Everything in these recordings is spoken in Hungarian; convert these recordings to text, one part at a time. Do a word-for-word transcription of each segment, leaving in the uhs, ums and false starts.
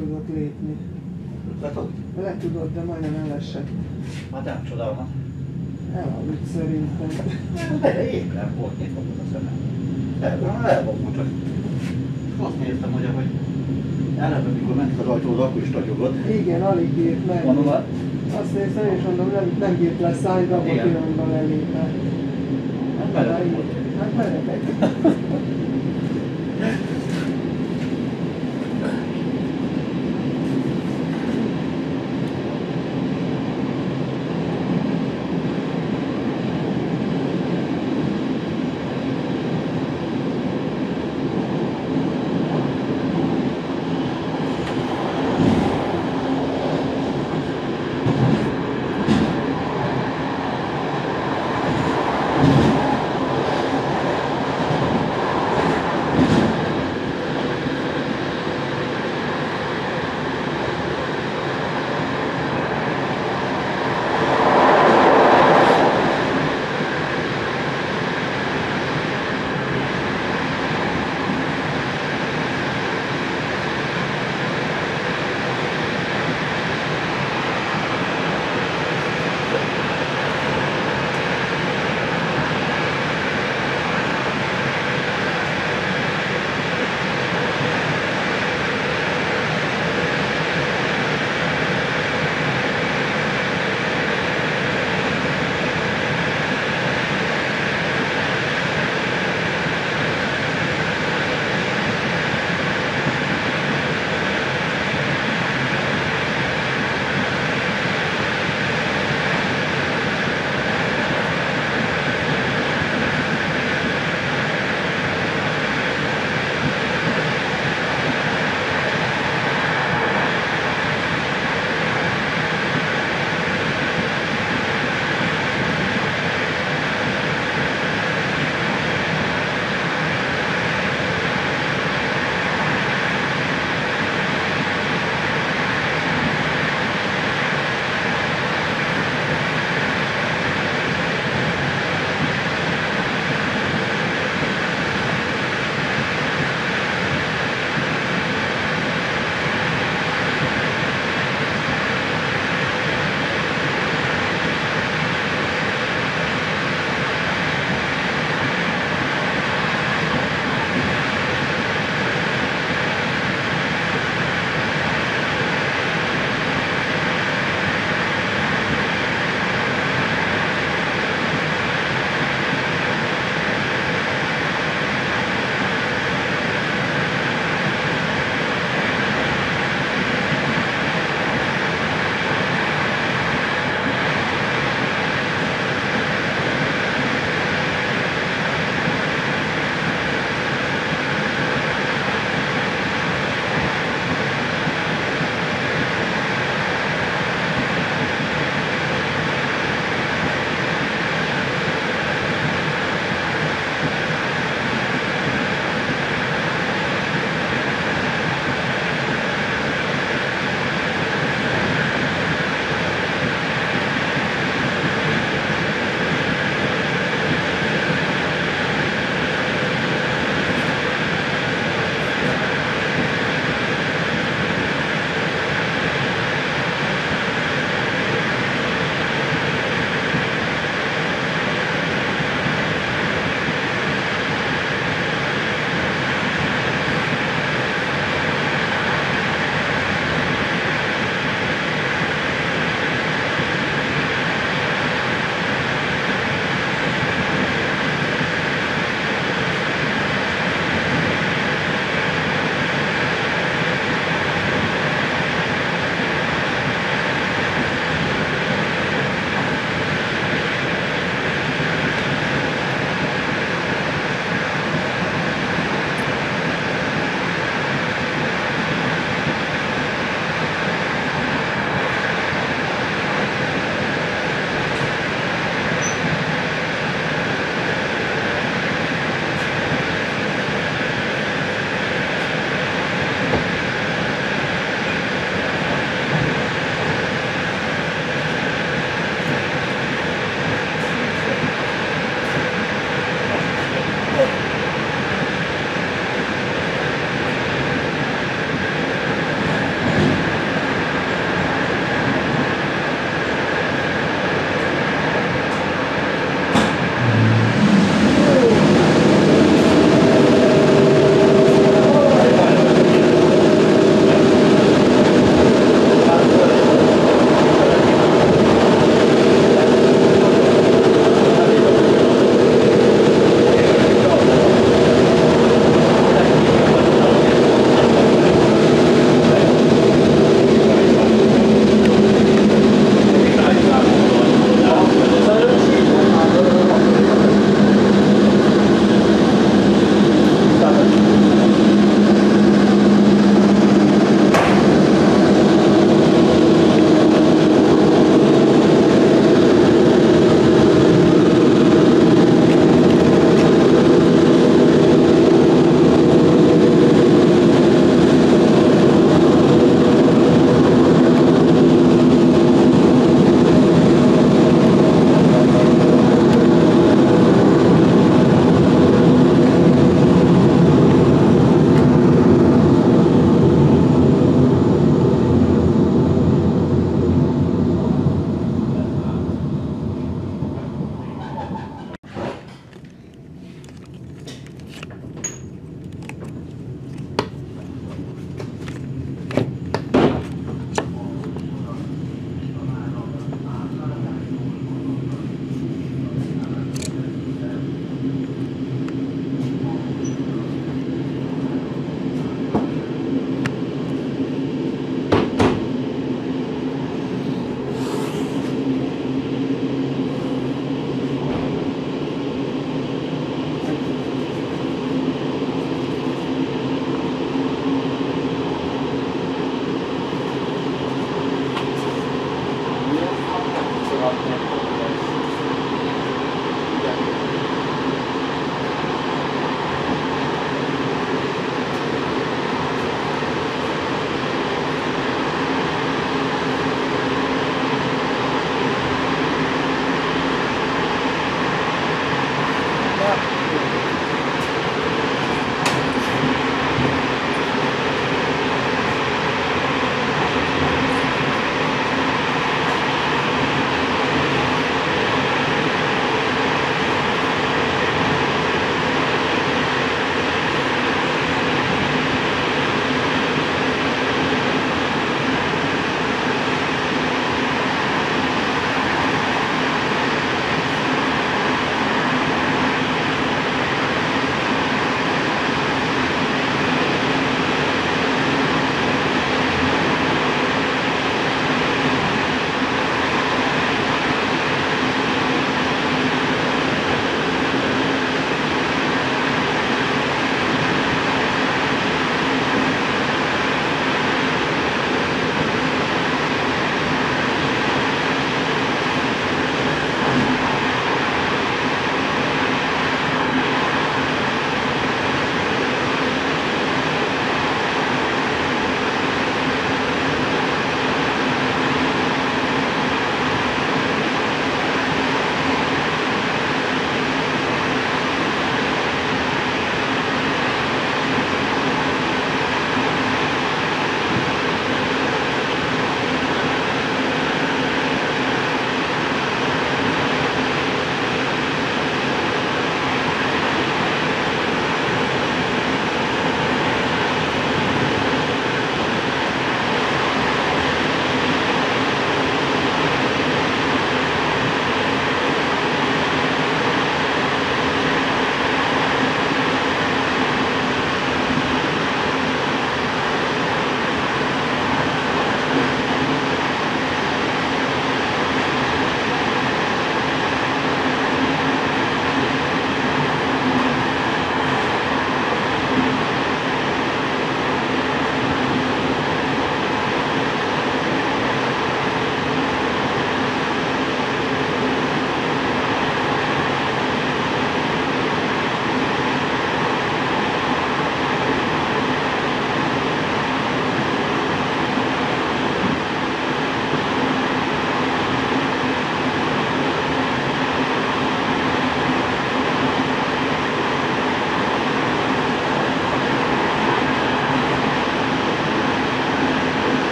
tudott lépni. Le tudod? Le tudott, de majdnem elesett. Hát nem csodálom. Elaludt szerintem. De épp nem volt nyitva a szemem. El, elbomult csak. Azt néztem, hogy ahogy eleve, mikor ment az ajtóhoz, akkor is tagyogott. Igen, alig bírt meg. Mondom, hát Azt néztem, és mondom, nem, nem bírt leszállni, de abban a igen. pillanatban lelépett. Hát meredek volt. Hát meredek.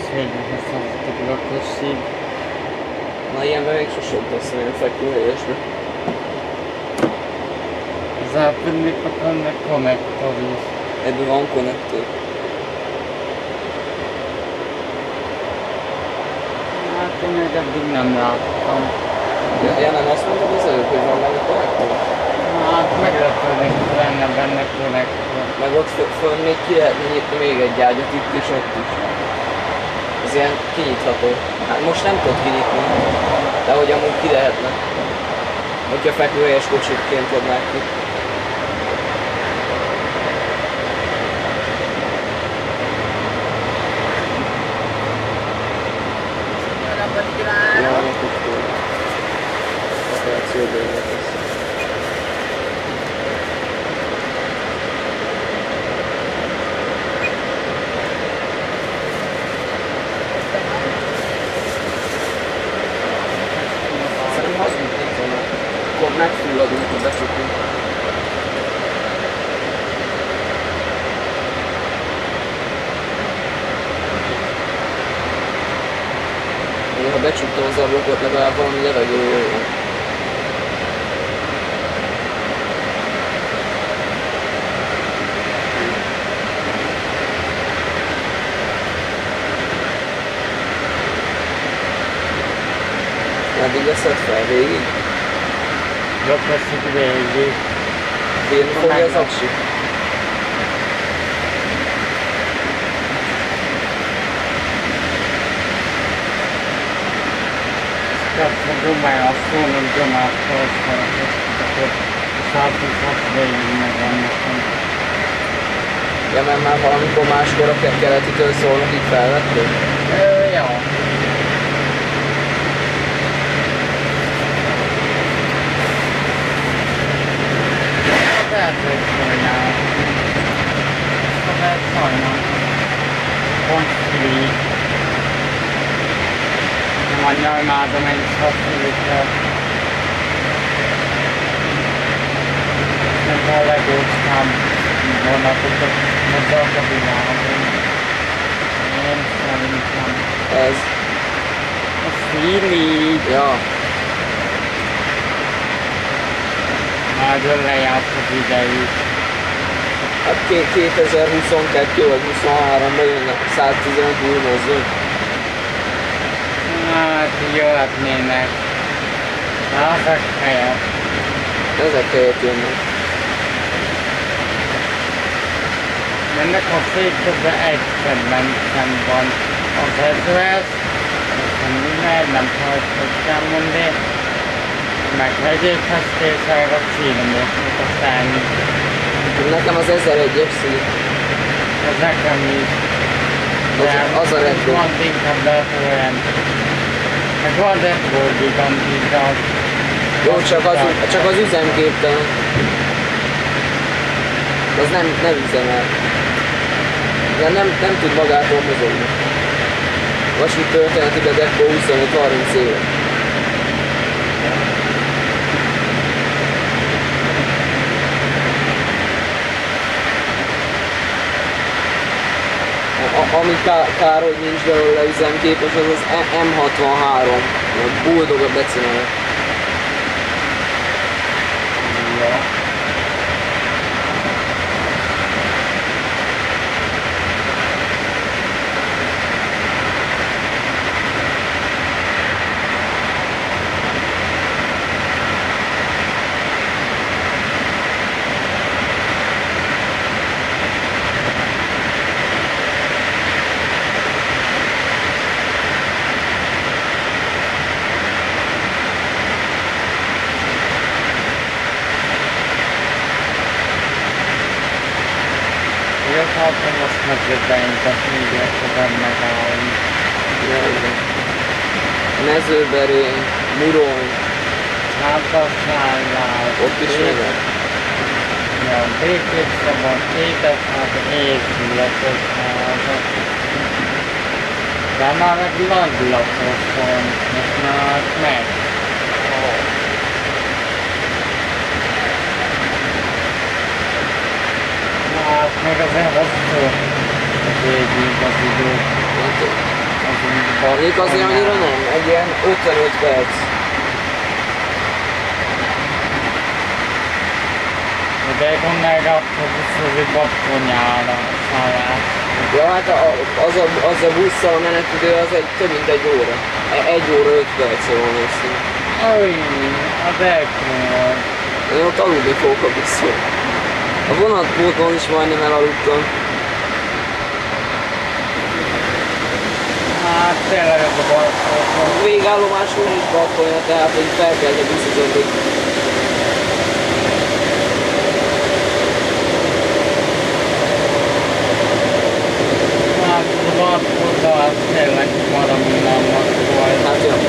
végighasználatok lakosség. Na ilyenben még sose utaztam ilyen fekvőhelyesbe. Západnikon meg konnektor is. Ebben van konnektor. Hát én még eddig nem láttam. Ja, ja nem azt mondtad az előbb, hogy van benne konnektor? Hát meglepődnék, hogy lenne benne konnektor. Meg ott föl, föl még ki lehetne nyitni még egy ágyat itt is, ott is. Ez ilyen kinyitható. Hát most nem tudod kinyitni, de hogy amúgy ki lehetne. Hogyha fekvőhelyes kocsikként adnák ki. Ja, nem tudod. Operációban lesz. Szerintem hazudni kéne. Akkor megfulladunk, hogy becsukunk. Ha becsuktam az ablakot, legalább valami levegő jöjjön. Meddig veszed fel? Végig? Jobb veszük végig. Férni fogja az aksi? Persze dumálja a szónom gyomát felszólalt, akkor százhúsz végig megvan nekem. Ja, mert már valamikor máskor a keletitől szólnak, így felvették? Ö, ja. Lehet, hogy szólnál. Lehet szólnál. Pont free. Nem annyira imádom én is hasonlítja. Nem a legócskám vonatot, mert a kabinában. Én szerintem. Ez. A Philly. Ja. Nagyon lejárt az idejük. Hát kétezer-huszonkettő vagy huszonháromban jön a száztizenöt új mozdony. Hát jöhetnének. Ezek helyett. Ezek helyett jönnek. Ennek a fékezbe egy kedvencem van. Az ezres, nem, nem tudom, hogy kell mondani. Meg hegyégheztéssel a címlősnek a szállni. Nekem az ezeregyes szín. Ez nekem is. Az, az a Red Bull. Van inkább betően. Meg van Red Bull gigantis, de az... Jó, csak az, csak az üzemképtelen. Az nem, nem üzemel. De nem, nem tud magától mozogni. Vasúti történetileg ekkor huszonöt-harminc éve. A, ami kár, hogy nincs belőle üzemképes, az az M hatvanhárom, a Bulldog a becinálja. Ja. Hát most megjöbbenyített még érteben megállni. Mezőberény, Murony. Házasságnál. Ott is jönnek? Ja, Békékszabad, Kétesház, épületes házak. De már meg nagylakos van, most már meg. Hát meg azért hosszú a végig az idő. Mondjuk azért annyira nem, egy ilyen ötvenöt perc. De gondolj akkor visszahozni Battonyára a szállás. Ja, hát a, az, a, az a busszal a menetidő az egy, több mint egy óra. Egy óra öt percre van össze. Új, az elkülön. Én ott aludni fogok a buszon. A vonatpóton is majdnem elaludtam. Hát tényleg ez a Battony. A végállomáson is Battonya, tehát hogy fel kell biztosítani, hogy Hát a Battony, az tényleg valami unalmas volt. hát jó.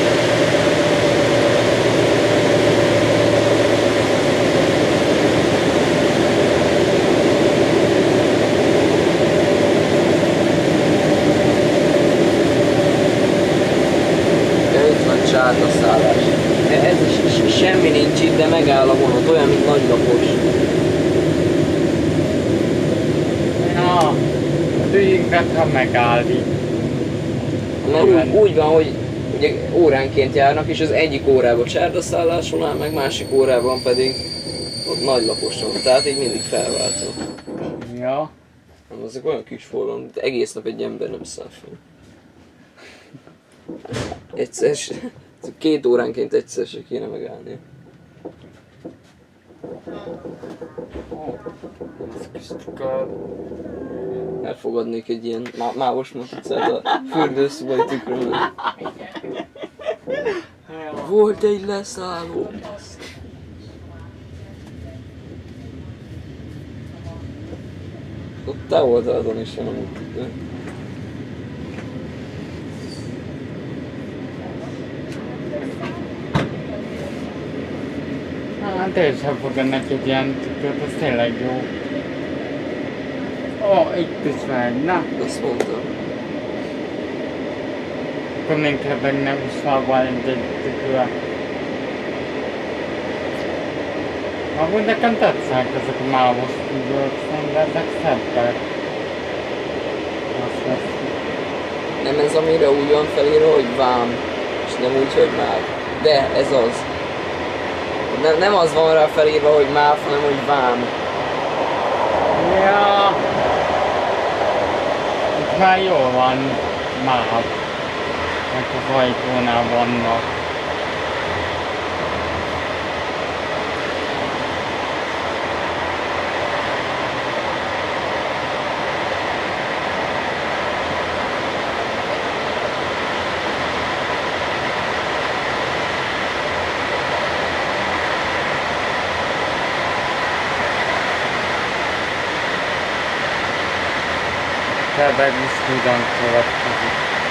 Sátraszállás. Ez is semmi nincs itt, de megáll a vonat, olyan, mint Nagylapos. Na, tűjünket, ha megáll itt. Mert úgy, úgy van, hogy ugye óránként járnak, és az egyik órában Csárdaszálláson áll, meg másik órában pedig ott Nagylaposon. Tehát így mindig felváltva. Ja. Nem, azok olyan kis forrón, egész nap egy ember nem száll fel. Egyszer, két óránként egyszer se kéne megállni. Elfogadnék egy ilyen má mávos matricát a fürdőszobai tükrön. Volt egy leszálló. Ott te voltál azon is, nem? Hát én sem fogadnak egy ilyen tükröt, az tényleg jó. Ó, oh, itt is megy, na. Azt mondtam. Akkor inkább meg nem is valóban egy tükröt. Amúgy nekem tetszenek ezek a mávos tükrök, de ezek szebbek. Azt lesz. Nem ez amire úgy van felírva, hogy vám, és nem úgy, hogy máv. De ez az. Nem, nem az van rá felírva, hogy máv, hanem hogy vám. Ja. Itt már jól van máv. Meg az ajtónál vannak. Tényleg is tudom következik.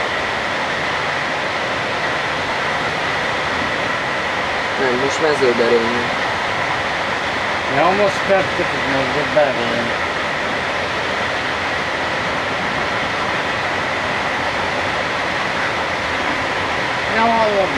Nem, most Mezőberény. Ja, most következik Mezőberény. Ja, hallod?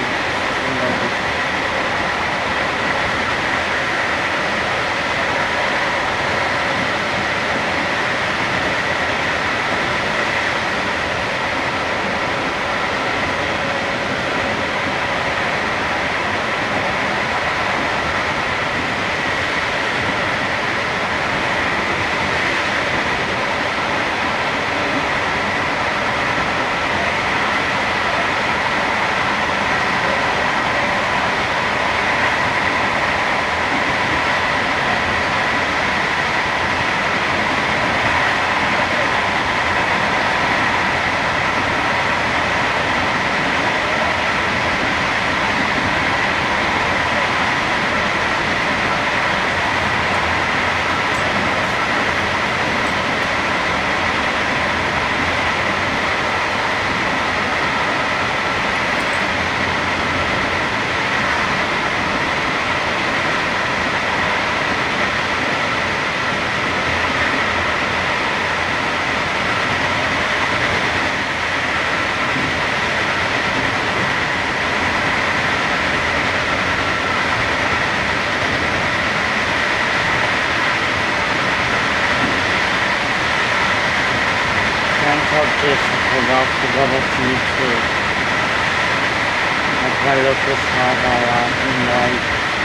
nem csak készítve a fogadat nyitét. Meg vajlott hátán látni majd.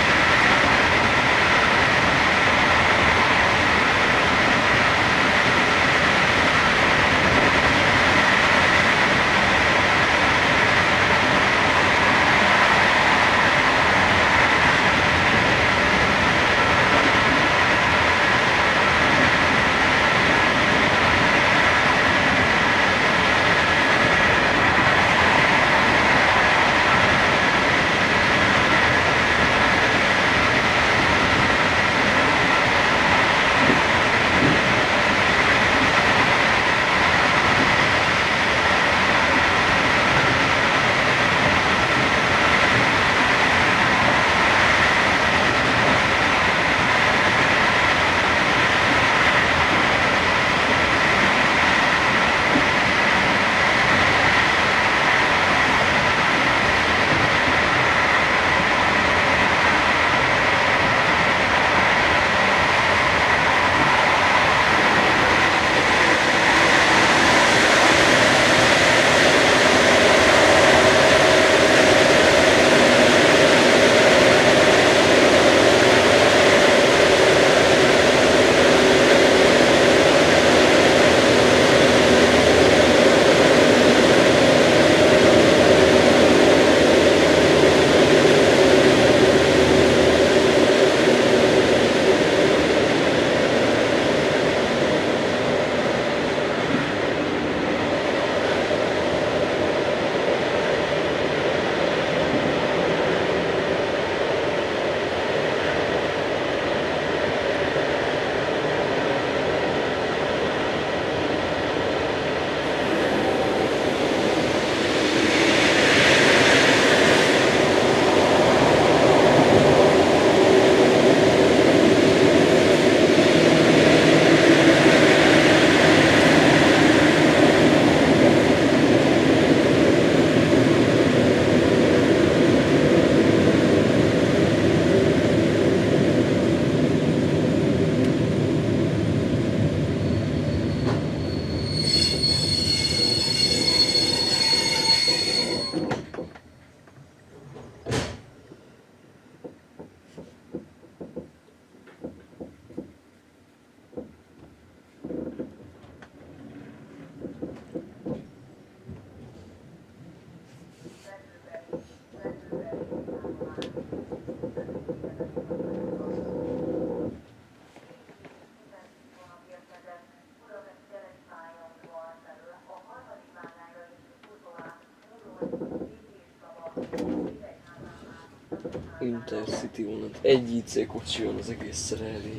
Intercity vonat. Egy i cé kocsi van az egész elég.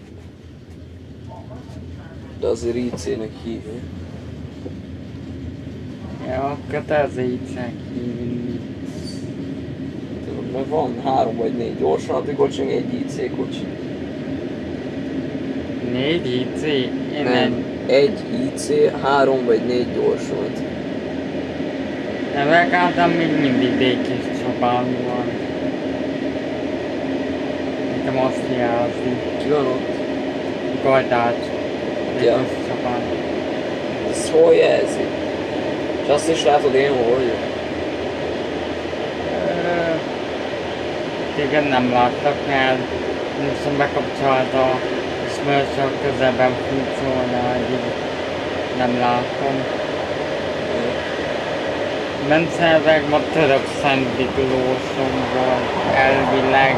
De azért i cének hívja. Ja, kötelező i cének hívni. Mert van három vagy négy gyorsvonati kocsi, egy i cé kocsi. Négy i cé? Én Nem, egy i cé, három vagy négy gyorsvonat. Nem, legalább még mindig Békés Csabán van. Nekem azt jelzi. Ki van ott? Gajdács. Ja. Békés Csabán. Ez hol jelzi? És azt is látod én hol vagyok? Téged nem láttak, mert viszont bekapcsolta a ismerősök közelben funkciónál, hogy nem látom. Benszerveg ma török Szent Miklóson volt elvileg.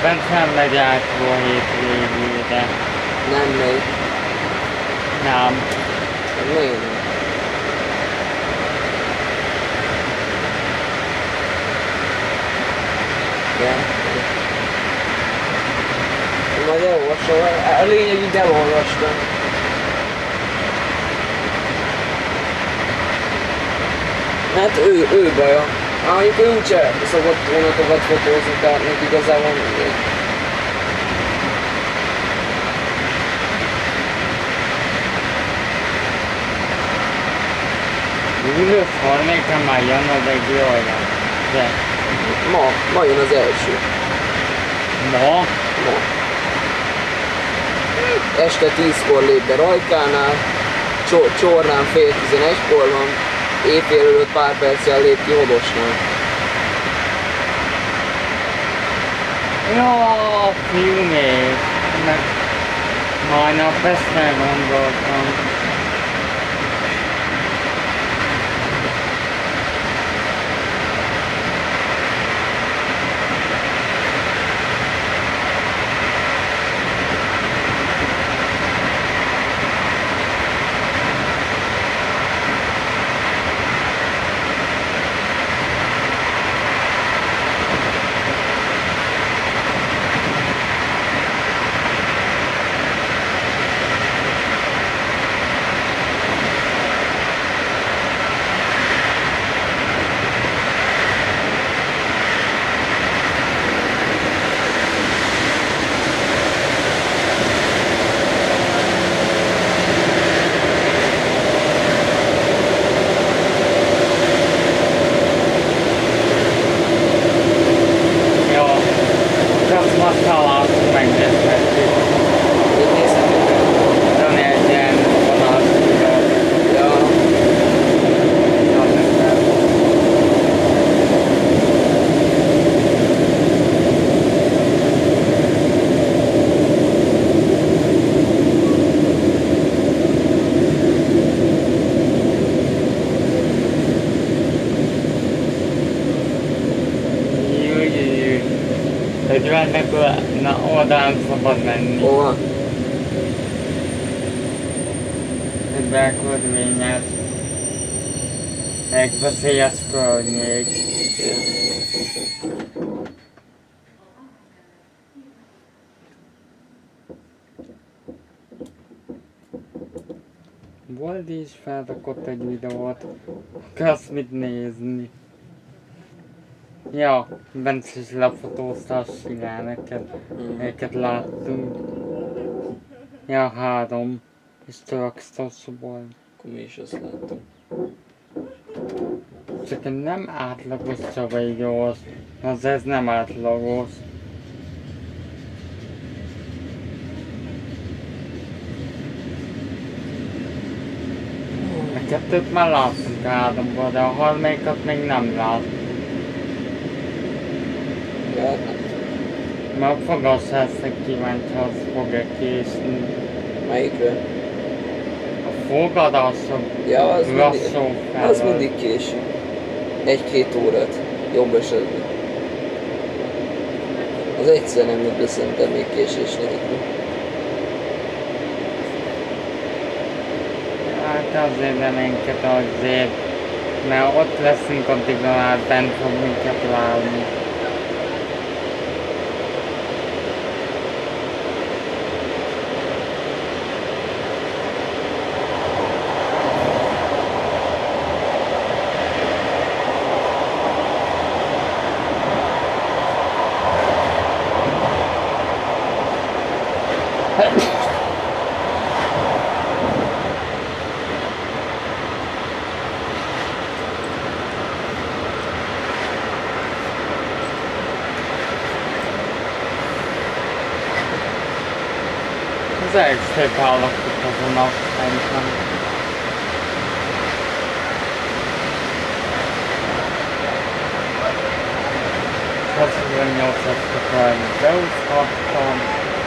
bent felmegy átról a hétvégére. Nem megy. Nem. Miért nem? Igen. Majd elolvasom, a lényegig elolvastam. Hát ő, ő baja. Már mondjuk ő úgyse szokott vonatokat fotózni, tehát neki igazából mindegy. július harmadikán már jön az egy olyan. De Ma, ma jön az első. ma? Ma. Este tízkor lép be Rajkánál, Csor- Csornán fél tizenegykor van, éjfél előtt pár perccel lép ki Hodosnál. Jó, fiúmék! Meg majdnap ezt meggondoltam. Na, oldalán szabad menni. Hova? Egy belködvényes. Egy veszélyes környék. Boldi is felrakott egy videót. Kösz mit nézni. Ja, Bence is lefotózta a siláneket. Mm. Őket láttunk. Ja, három. És Töröksztorcsból. Akkor mi is azt láttuk. Csak egy nem átlagos Csabai gyors. Az ez nem átlagos. A kettőt már láttunk háromból, de a harmadikat még nem láttunk. Ja, hát nem. Mert a fogasásznak kíváncsi, az fog-e késni. Melyikről? A fogadások Ja, az mindig, lassú fel. az mindig késik. Egy-két órát. Jobb esetben. Az egyszer nem jut be szerintem még késés nélkül. Hát azért reménykedem azért, mert ott leszünk addig, már bent fog minket várni. Az elég szép állapot az a nap, szerintem. hatvannyolcas beúszhattam.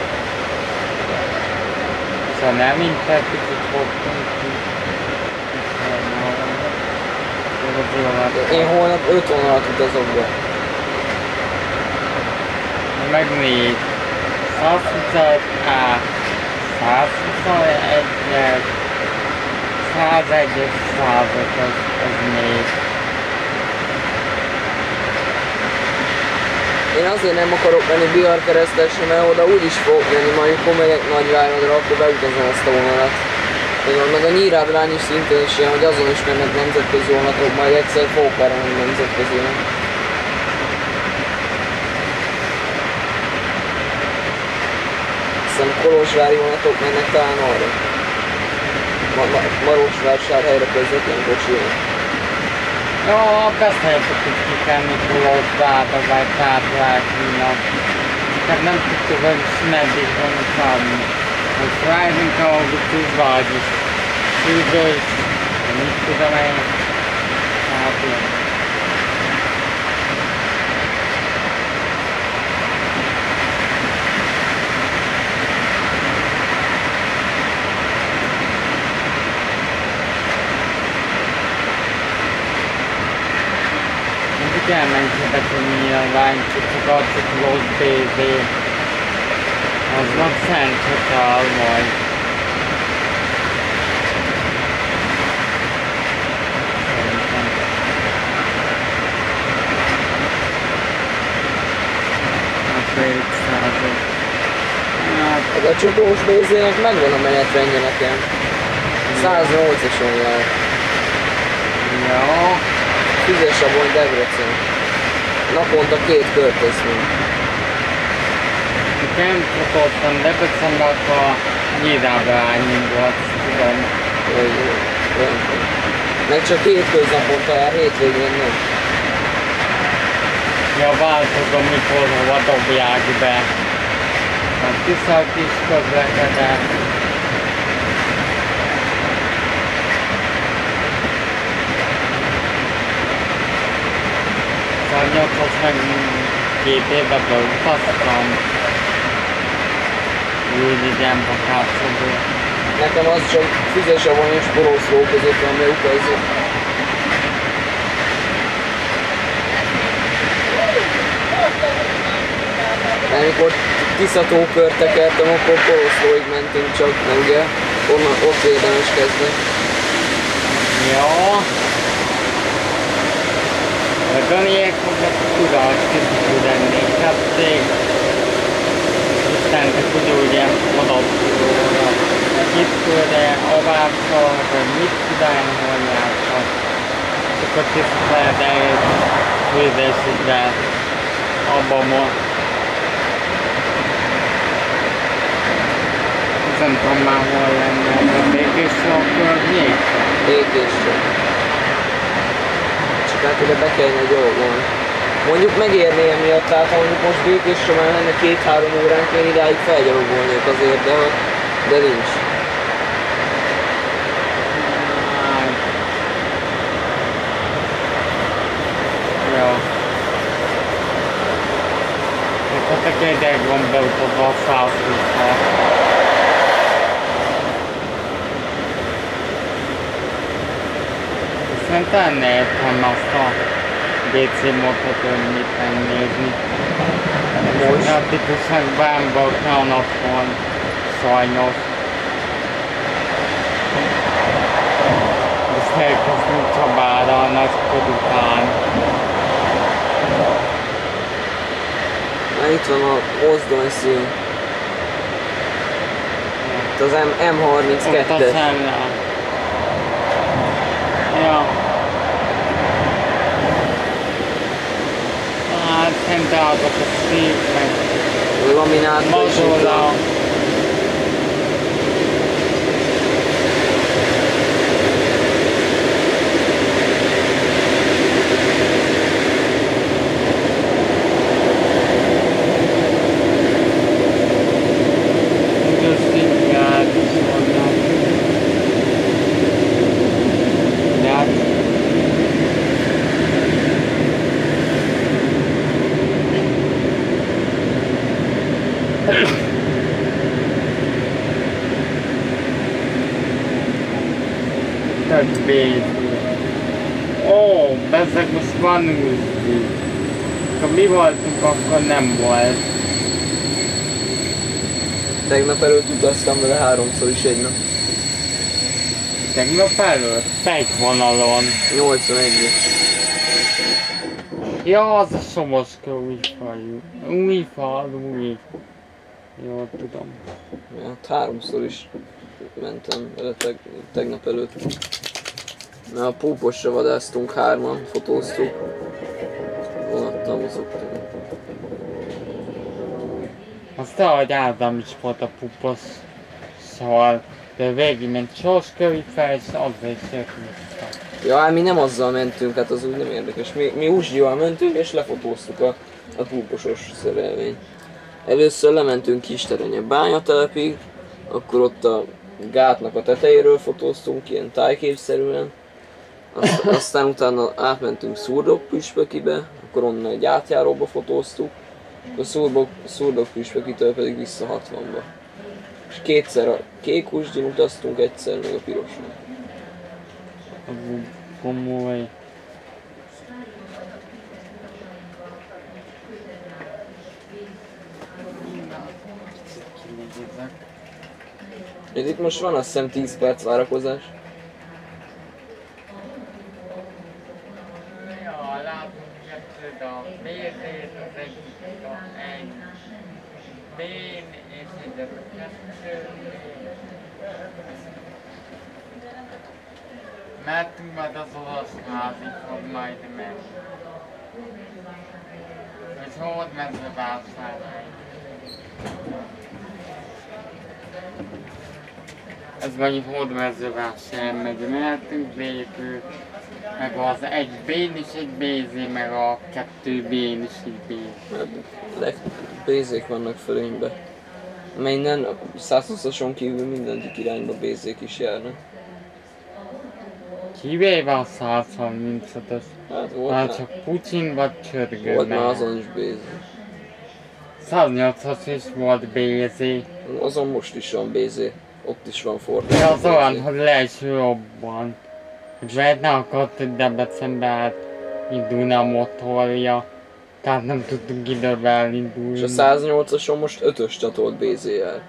Szóval nem inkább kicsit fogtunk ki. Én holnap öt vonalat utazok be. meg négy. százhuszonöt A, százhuszonegyes, százegyes, százötös, ez négy. Én azért nem akarok menni Bihar Keresztesre, mert oda úgyis fogok menni, majd mikor megyek Nagyváradra, akkor beutazom ezt a vonalat. Meg a Nyírábrány is szintén is ilyen, hogy azon is mennek nemzetközi vonatok, majd egyszer fogok erre menni nemzetközi. Hiszem kolozsvári vonatok mennek talán arra. Ma ma Marosvásárhelyre közvetlen kocsi. Ja, beszéltük, hogy ki kell Kolozsvárba, vagy Tárgyákinak. Hát nem tudtuk, hogy meddig van a szállni. Most rájönünk augusztusba, hogy szűzős, mit tudom én. Hát ilyen. Elmentetek a nyilvány, csak az a Close bé zé. Aznak szentset áll majd. Szerintem. A fél század. Hát, A csukós bé zének megvan a menetrendje nekem. száznyolcason jár. ja. Füzesabony Debrecen. Naponta két kört teszünk. Nem futottam Debrecenbe, akkor a Nyírábrány volt, tudom. Hogy, meg csak két köznaponta jár, hétvégén nem. Ja, változom, mikor hova dobják be. A Tiszak is közlekedett. Szárnyakhoz meg két éve beutaztam. Úgy igen, a kárszodó. Nekem az csak Füzesabony és Poroszló között van beutazni. Mert amikor Tiszató-kört tekertem, akkor Poroszlóig mentünk csak, mert ugye onnan, ott érdemes kezdeni. Ja. Daniel fogja tudás kicsit lenni, kették. Aztán hogy ugye adatszóra kitőre, avárszal, hogy mit tudálni, hogy jártak. Csak a tisztelt eljött főzésükre abban ma. Nem tudom már hol lenne, de Békésre a környékre. Békésre. Csak hát ide be kellene gyalogolni. Mondjuk megérné emiatt, tehát ha mondjuk most Békésre már lenne két-három óránk, én idáig felgyalogolnék azért, de, de nincs. Ja. Hát a kérdek van beutazva a százhúszra. Szerintem ne értem azt a gé cé modot önnyit megnézni. Most? A típusak bámboltnak van, sajnos. Most elkezdünk Csabára a Nagykod után. Na itt van a mozdonyszín. Itt az em harminckettes. Ott a szemlel. Ja. Hát szerintem azok a szív meg Laminátban is itt mazsola. van. Közszínját is vannak. De hát tök béző. Ó, bezzeg most van úszti. Ha mi voltunk, akkor nem volt. Tegnap előtt utaztam vele háromszor is egy nap. Tegnap előtt? Egy vonalon. nyolcvanegy. Ja, az a Somoszka új falu. Új falu, új. Jól tudom. Hát háromszor is mentem vele teg tegnap előtt. Na, a púposra vadásztunk hárman, fotóztuk. Vonattal mozogtunk. Azt ahogy Ádám is volt a puposz. Szóval, de végigment Sorskövi fel, és azzal is jött vissza. Ja, hát mi nem azzal mentünk, hát az úgy nem érdekes. Mi, mi Uzsgyival mentünk és lefotóztuk a, a púposos szerelvényt. Először lementünk Kisterenye bányatelepig, akkor ott a gátnak a tetejéről fotóztunk, ilyen tájképszerűen. Azt, aztán utána átmentünk Szurdok-Püspökibe, akkor onnan egy átjáróba fotóztuk, akkor Szurdok-Püspökitől pedig vissza hatvanba. És kétszer a kék Uzsgyin utaztunk, egyszer meg a piroson. Az úgy komoly. Itt most van azt hiszem tíz perc várakozás. Ja, látom, hogy a bézét, az egyik a egy bén, és ide a kettő. Mehetünk majd az olasz házig, fog majd menni. És Hódmezővásárhely. Ez vagy Hódmezővásárhely megy, mehetünk végül. Meg az egy bén is egy bézé, meg a kettő bén is egy bézé. Hát, bézék vannak fölénybe. Mert innen százhúszason kívül mindegyik irányba bézék is járnak. Kivéve a száz harmincötös. Hát volt Már már, csak Pucsin vagy Csörgő. volt már azon is bézé. száz nyolcas is volt bézé. Azon most is van bézé. Ott is van fordítás. De az olyan, hogy le is jobban. Hogy lehet ne akart, hogy Debrecenbe át indulna a motorja. Tehát nem tudtunk időben elindulni. És a száznyolcason most ötös csatolt bézé jár.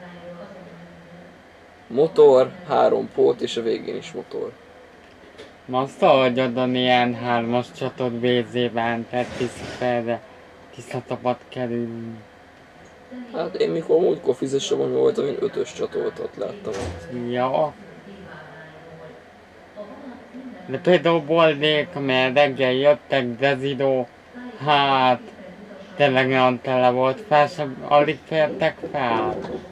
Motor, három pót és a végén is motor. Ma azt ahogy adon ilyen hármas csatot bézében, tehát Tiszafelre, Tiszatapat kerülni. Hát én mikor múltkor Fizesabban voltam, én ötös csatoltat láttam. Ja. De például Boldék, mert reggel jöttek Dezidó, hát tényleg nagyon tele volt, fel sem, alig fértek fel.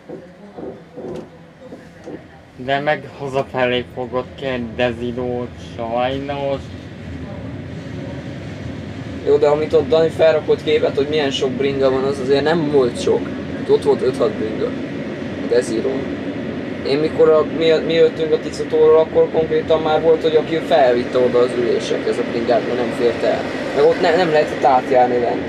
De meg hazafelé fogott ki egy Dezidót, sajnos. Jó, de amit ott Dani felrakott képet, hogy milyen sok bringa van, az azért nem volt sok. Ott volt öt-hat bringa. A Dezidón. Én mikor a, mi, mi jöttünk a Ticatóról, akkor konkrétan már volt, hogy aki felvitte oda az ülésekhez a bringát, mert nem fért el. Meg ott ne, nem lehetett átjárni lent.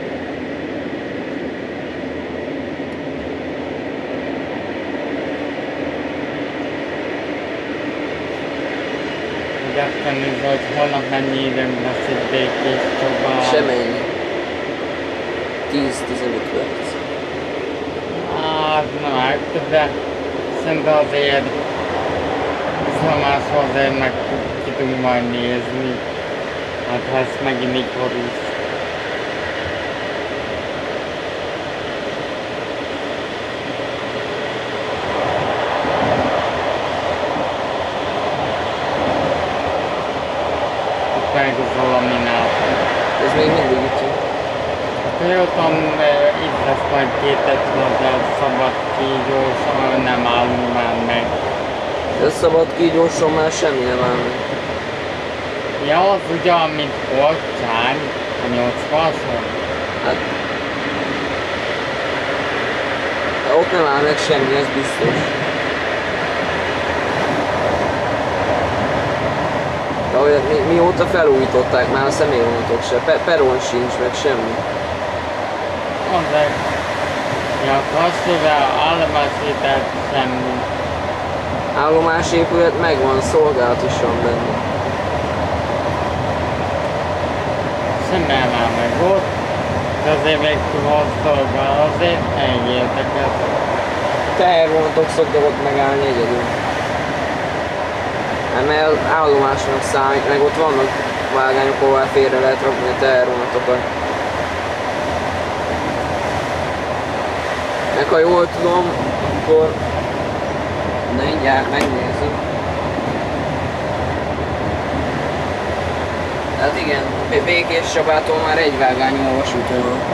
Hogy azt kell nézni, hogy holnap mennyi időnk lesz itt Békés Csabán. Semennyi. tíz-tizenöt perc. Hát nem, de szerintem azért szomásra azért meg ki tudunk majd nézni. Hát ha ezt megint mikor is. Itt meg az olaminát. Ez még mindig itt van. Toyoton uh, itt lesz majd kétezer szabad kígyós, nem állunk már meg. De szabad kígyóson már semmi nem áll meg. Ja, az ugyan, mint Polcsány, a nyolcvason. Hát... De ott nem áll meg semmi, ez biztos. De olyan, mi, mióta felújították már a személyvonatok se, Pe peron sincs meg semmi. Azért, ja, kasszóval állomásített semmi. Állomásépület megvan, szolgálat is van benne. Semmi már meg ott, de azért még túl szolgál, azért ennyi érdekes. tehervonatok szoktak ott megállni egyedül. Hát mert állomásnak számít, meg ott vannak vágányok, ahová félre lehet rakni a tehervonatokat. Meg ha jól tudom, akkor... De mindjárt megnézzük. Hát igen, Békés Csabától már egy vágányú vasúton van.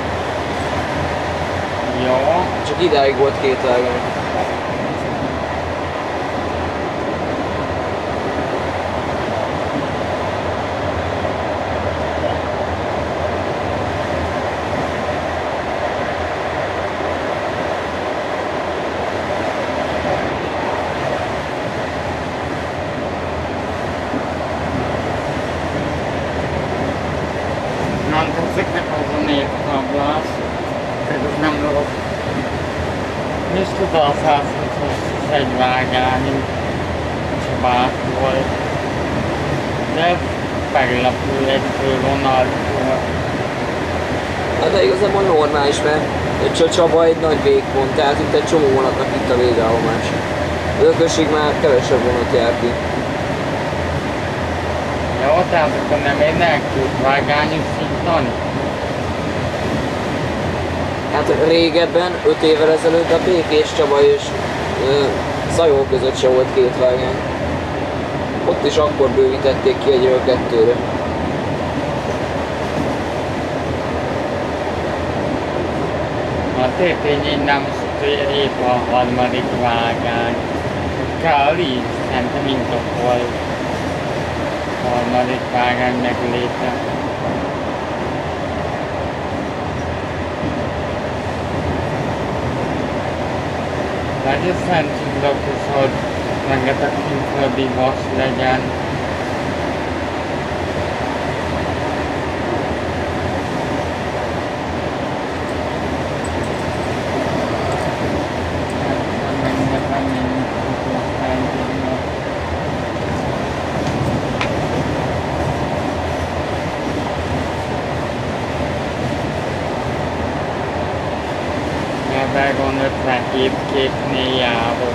Jó. Csak idáig volt két vágány. Nem tetszik nekem az a névtáblás. Ez nem dolog. És tudod, a száz huszas egy vágányú Csabától. De ez meglepő egy fővonaltól. Hát de igazából normális, mert Csaba egy nagy végpont, tehát itt egy csomó vonatnak itt a végállomás. Örökösig már kevesebb vonat jár ki. Jó, tehát akkor nem érnek vágányú szintani? Hát régebben, öt évvel ezelőtt a Békés Csaba és ö, Zajó között se volt két vágány. Ott is akkor bővítették ki egyről kettőre. A Tétény nem épp a harmadik vágány. Kell így, szerintem indokol a harmadik vágány megléte. De ez szerintünk, hogy rengeteg külföldi vas legyen. Vágon ötvenhét képnél járok.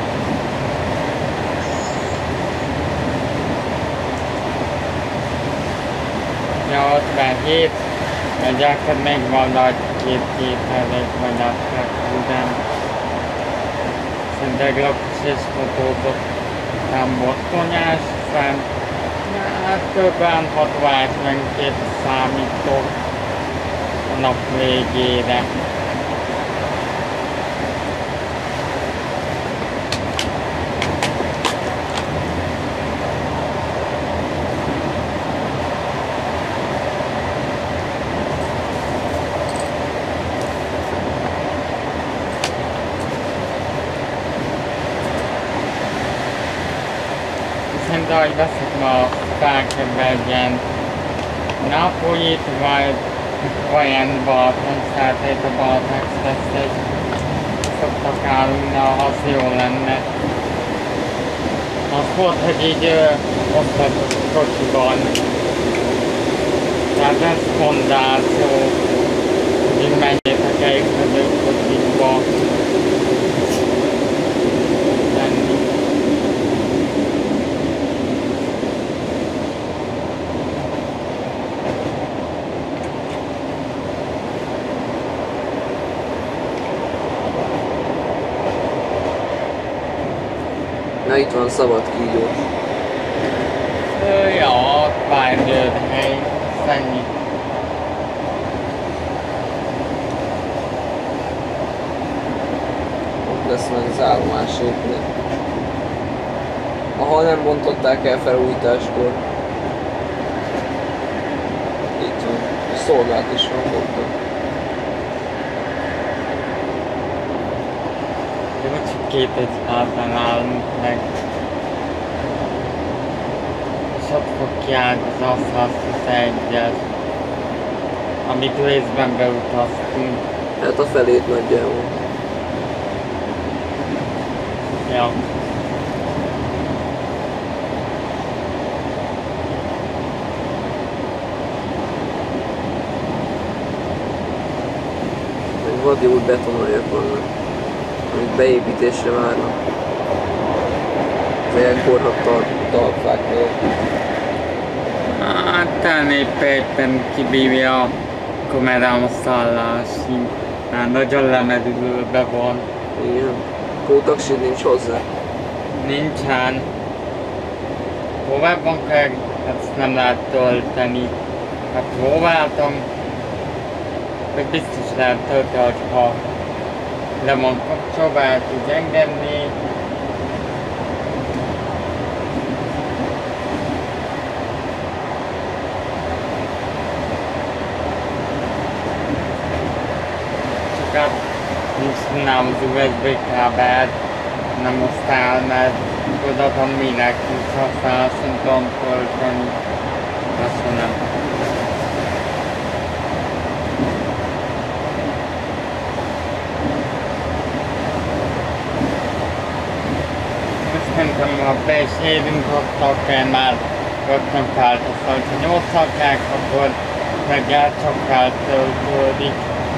Ja, ötvenhét, mert gyakran még van nagy két képelék vagy akár tudom. Szerintem globus és fotótok nem bottonyás fent. Hát többen hatvankettő számítok a nap végére. Szerintem, hogy veszek ma a Starkebbe egy ilyen Napolit, vagy olyan Balaton szálltét a Balaton Express egy szoktak állni, az jó lenne. Az volt, hogy így ö, osztott kocsiban. Tehát ez fondáció, hogy így menjétek el köző kocsikba. Na itt van szabad kígyó. Ja, Várgyőrhely, ennyi. Ott lesz majd az állomás épület. Ahol nem bontották el felújításkor. Itt van. A szolgált is van ott. De most csak két egyházban állunk meg. És ott fog kiállni az Aszthasz egyes, amit részben beutaztunk. Hát a felét nagyjából. Ja. Meg vadi új betonoljak vannak. amik beépítésre várnak. Az ilyen korhadt talpfák miatt. Hát talán éppen kibírja kamerám szállási. Már nagyon lemedülőbe van. Igen. Pótaksid nincs hozzá. Nincsen. Hovában kell, ezt nem lehet tölteni. Hát próbáltam, de biztos lehet tölteni, ha le van kapcsolva, el tud engedni. Csak hát nincs nem az u es bé kábel, nem osztál, mert tudatom minek is használ, nem tudom tölteni. Azt nem. Szerintem, ha be is érünk, akkor kell már rögtön felteszem. Ha nyolccal kell, akkor reggel csak feltöltődik.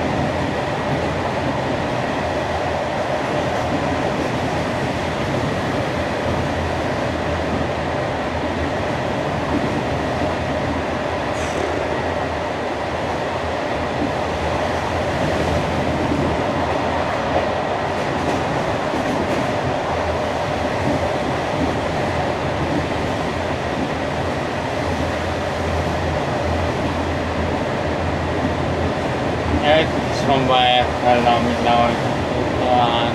Somba értel, amit lehagyhatok talán.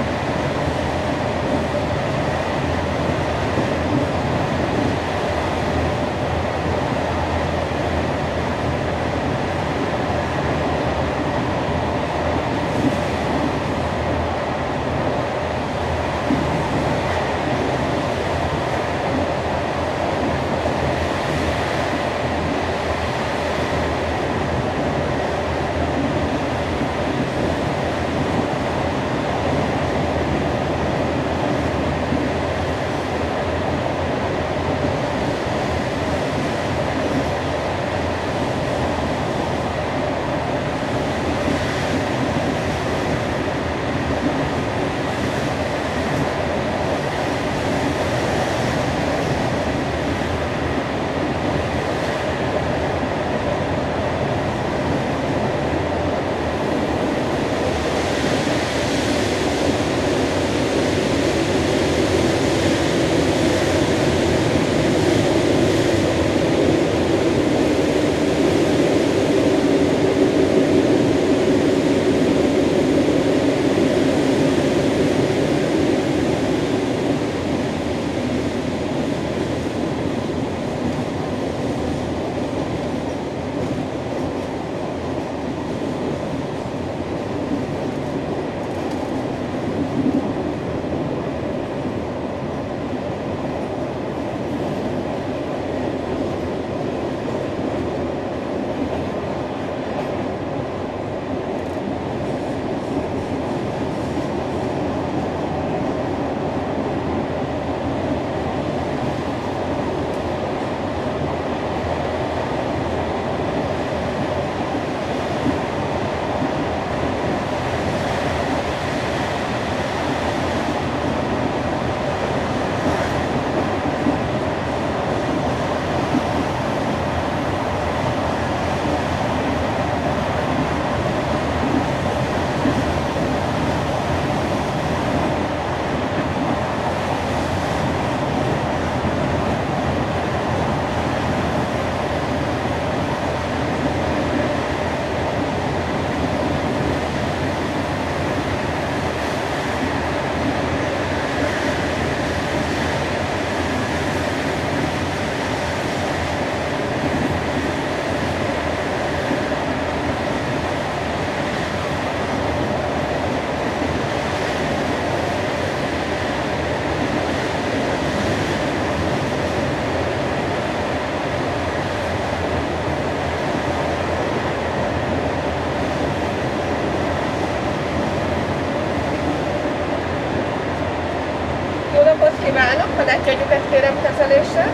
kívánok, padátjegyüket kérem kezelésre.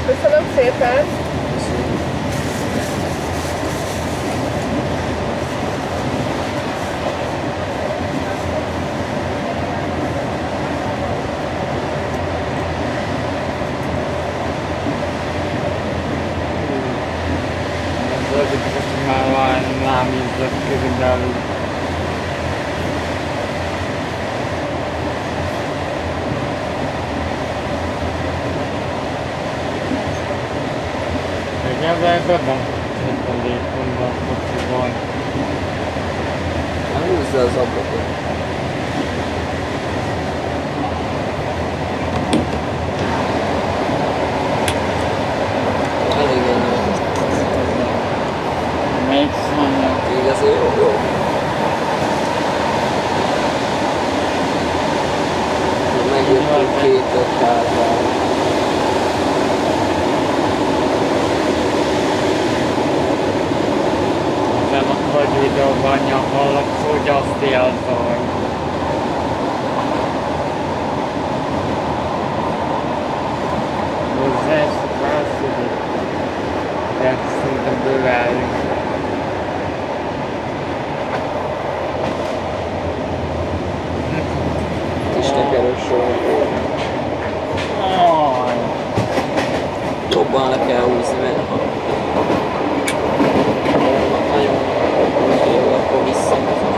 Köszönöm szépen! Már van lámított körülbelül. Egyébként abban ötvennégy-ban kocsiban. Nem húzza az ablakot. Elég ennyi. Még szanyak. Még azért jó, jó. Megjöttünk két-öt kártán. Nem a vagy videóban hallak, hogy azt élta, hogy hozzá és a válszodik. De szerintem bővelünk. Istenkerül sor. Jobban le kell húzni, mert ha nagyon jó, akkor visszamozom.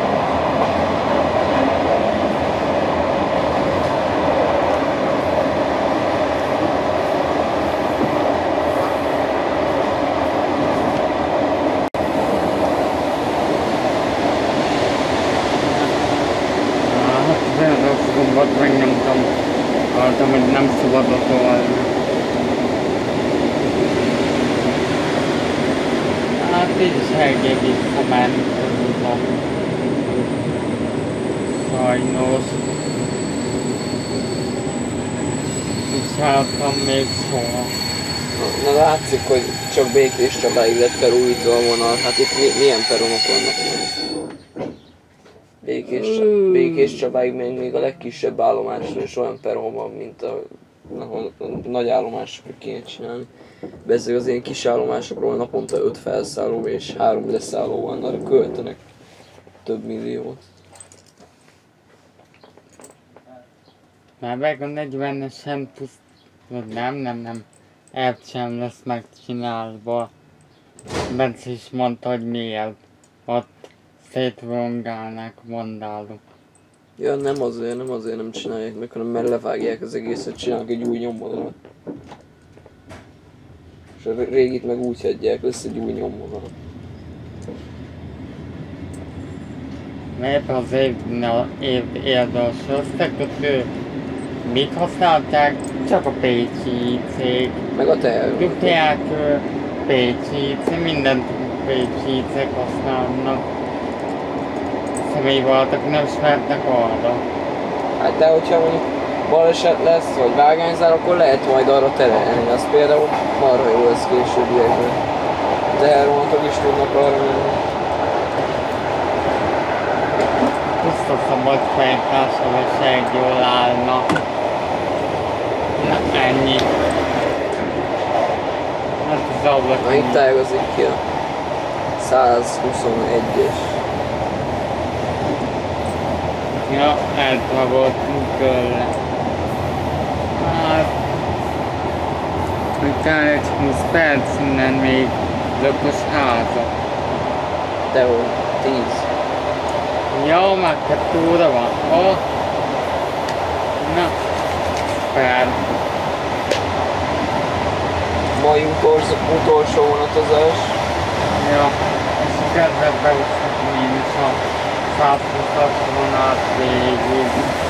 Gombot megnyomtam, hallottam, hogy nem szabad tolni. Hát így is eléggé visszament az utam. Sajnos. Így álltam még soha. Na, na látszik, hogy csak Békés Csabáig lett felújítva a vonal. Hát itt mi, milyen peronok vannak? Békés, Békés Csabáig még, még a legkisebb állomásról is olyan peron van, mint a, ahol a nagy állomásokra kéne csinálni. Bezzeg az ilyen kis állomásokról naponta öt felszálló és három leszálló van, arra költenek több milliót. Már meg a negyvenesen puszt... Nem, nem, nem. Ebb sem lesz megcsinálva. Bence is mondta, hogy miért. Ott szétrongálnák a mandálum. Ja, nem azért, nem azért nem csinálják meg, hanem mert levágják az egészet, csinálnak egy új nyomvonalat. És a régit meg úgy hagyják, lesz egy új nyomvonalat. Mert az év, év érdelsőztek, hogy mit használták? Csak a pécsi cég. Meg a tehergépek. Tudják, pécsi cég, mindent pécsi cég használnak. Személyváltak, nem ismertek arra. Hát de hogyha mondjuk baleset lesz, vagy vágányzár, akkor lehet majd arra terelni. Az például marha jó lesz későbbiekben. Tehervonatok is tudnak arra menni. Puszta szabad fejtással és egy jól állna. Na ennyi. Hát az ablak. Na itt ágazik ki a százhuszonegyes. Ja, eltagoltunk tőle. Hát... Utána egy húsz perc innen még lökös háza. Dehogy, tíz. Jó, már kettő óra van. Oh. Na, fel. Mai utolsó, utolsó vonatozás. Ja, és a kedvet beúszhatom én is a százhúszas vonat végig.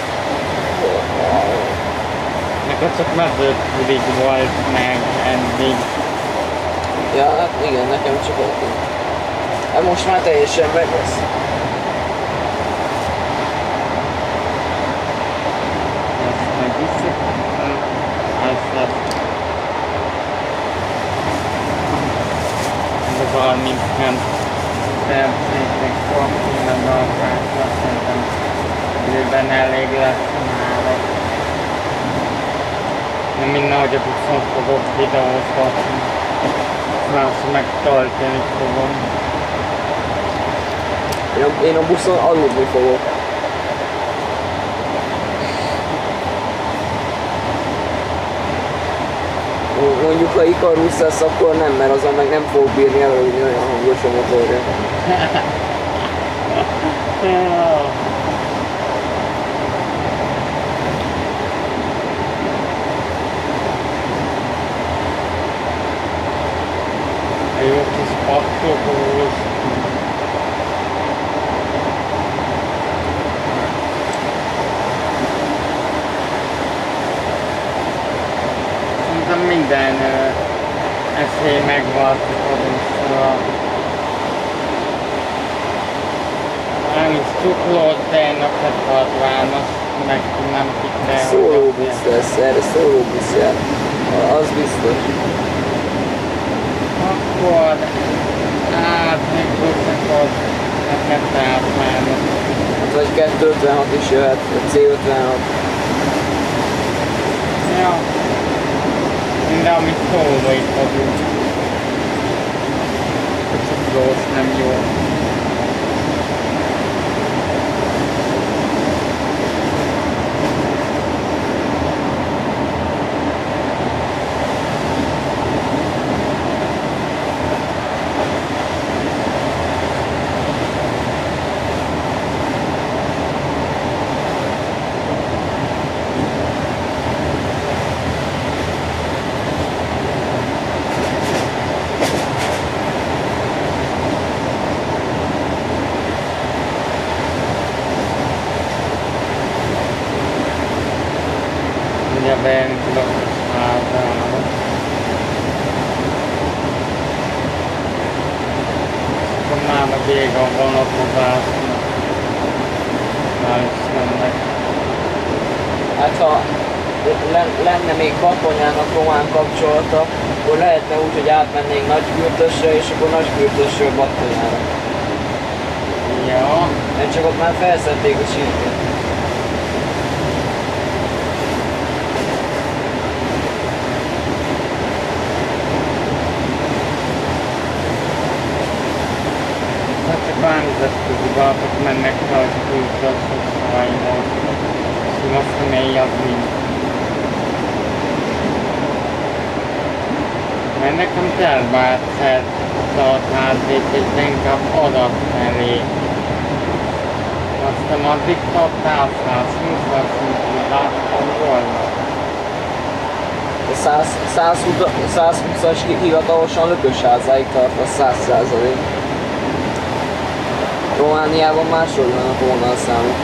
Neked csak Mezőkúrig volt meg eddig. Ja, hát igen, nekem csak eddig. Hát most már teljesen meg lesz. Ezt meg vissza. Ezt lesz. De valamint percétek fog, minden dolgokra szerintem bőven elég lesz nálok. Nem minden, hogy a buszon fogok videózgatni. Más meg tölteni fogom. Én a, én a buszon aludni fogok. Mondjuk, ha Ikarus lesz, akkor nem, mert azon meg nem fog bírni elaludni, olyan hangos a motorja. Jó kis pattogós. Szerintem minden uh, esély megváltozik szóval. Nem is cuklót, de én a kettőhatvan, azt meg nem tudnám. Szólóbusz lesz, erre szólóbusz jár. Az biztos. Akkor hát még buszakot neked átmárnak. Hát vagy kettőszázötvenhat is jöhet, vagy cé ötvenhat. Ja. Minden, amit szólva itt adunk. A cuklós nem jó. Ugye bejönni tudok a házába. Akkor már a vége a vonatozásnak. Már is mennek. Hát ha lenne még Batonyának román kapcsolata, akkor lehetne úgy, hogy átmennénk Nagykürtösre, és akkor Nagykürtösről Batonyára. Ja. Mert csak ott már felszedték a sírket. Hát csak a nemzetközi vállatok mennek fel, hogy kültösök szavaimhoz. És most nem éjjel nincs. Mert nekem terve egyszer a házépít, de inkább adat elé. Aztán addig tartál százhúsz, úgy láttam volna. A százhúszas hivatalosan Lökösházáig tart a száz százalék. Romániában máshogy van a vonalszámok.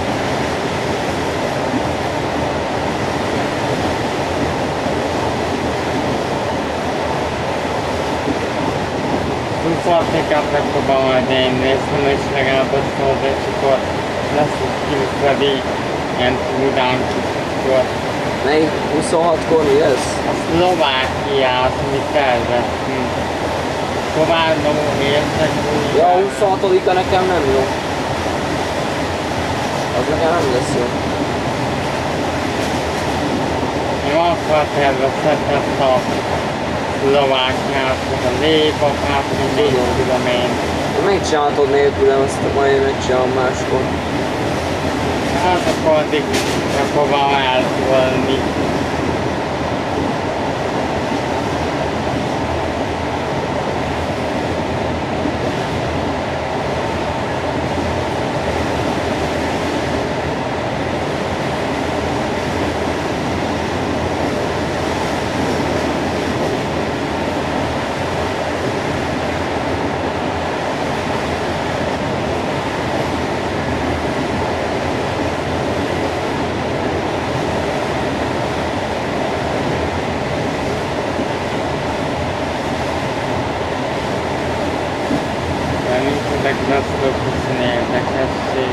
Szoltékát megpróbál majd én részben, és legalább ötszor, és akkor lesz egy külföldi ilyen túránk is akkor. Melyik huszonhatkor mi lesz? A Szlovákiát mi terveztünk. Kovárnó, értek úgy. Ja, a huszonhatodika nekem nem jó. Az nekem nem lesz jó. Én akkor terveztem ezt a Szlovákiát, vagy a Lépakát, mindig tudom én. Megcsinálhatod nélkülem, azt majd megcsinálom máskor. Hát akkor addig megpróbálom eltolni. Megvesztőkuszon érdekesség.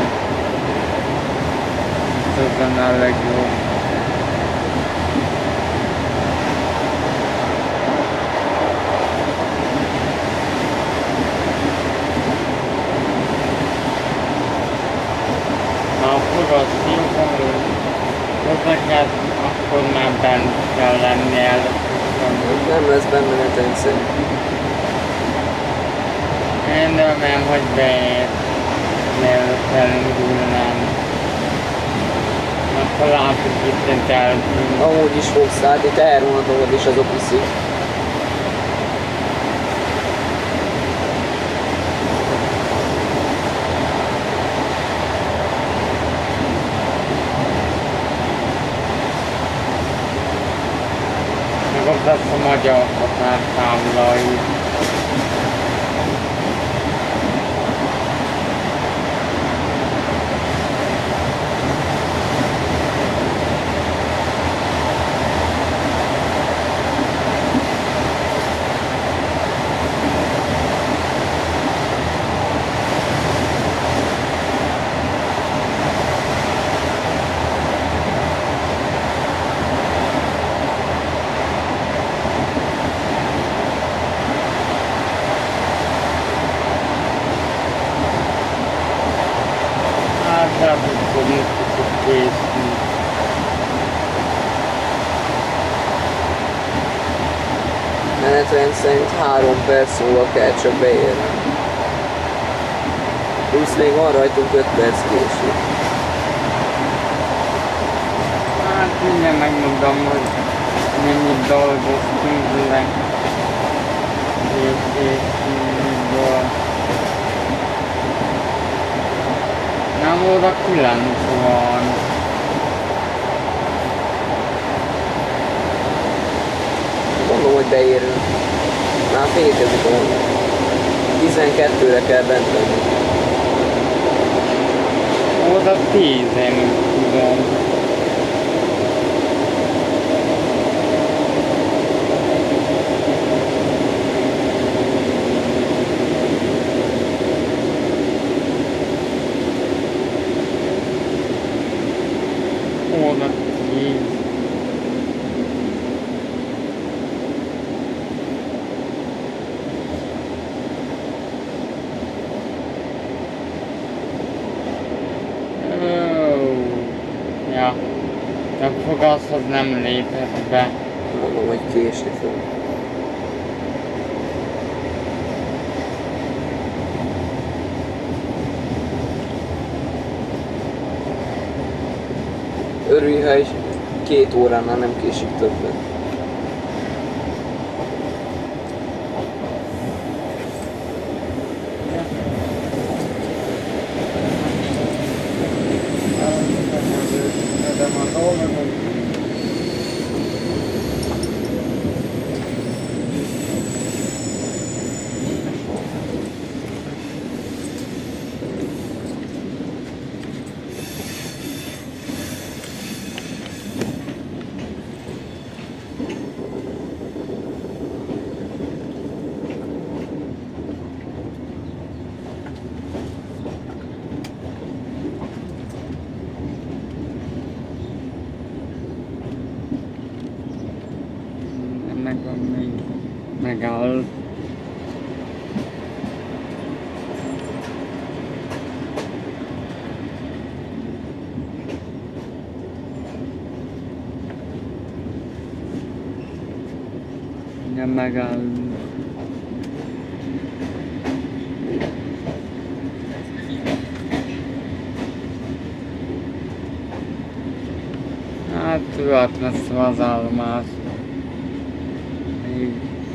Ez lenne a legjobb. Ha a forró szívomról hozzakát, akkor már bent kell nyelv. Nem lesz benne neten szerint. Én remélem, hogy beér, mielőtt elindulnám. Akkor látjuk itt eltűnt. Amúgy is fogsz át, itt elronatokat is azok viszik. Meg ott lesz a magyar határtáblai. Hát nem tudom, mit tudok késni. Menetrend szerint három perc múlva kell csak beérni. Plusz még van rajtunk öt perc késő. Hát mindjárt megmondom, hogy mennyit dolgoztunk le. És, és mindból. Nem oda kilenc van. Mondom, hogy beérünk. Már fékezik a mondom. tizenkettőre kell bent lenni. Oda tíz, én úgy tudom. Oda tíz. Ja, a fogászhoz nem lépett be. Mondom, hogy késni fog. Örülj, ha is két óránál nem késik többet. Meg van még megáll. Igen, megáll. Hát ő átveszem az állomást. Még,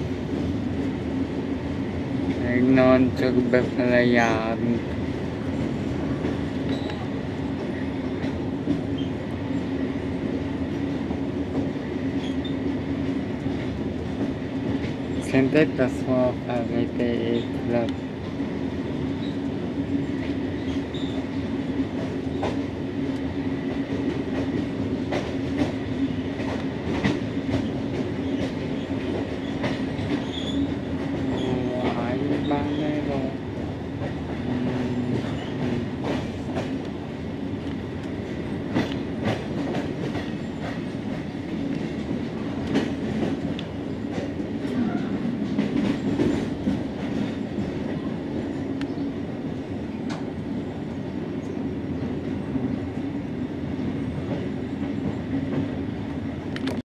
még nem csak befele járunk. Szerintem itt lesz valami felvétel épület. Why,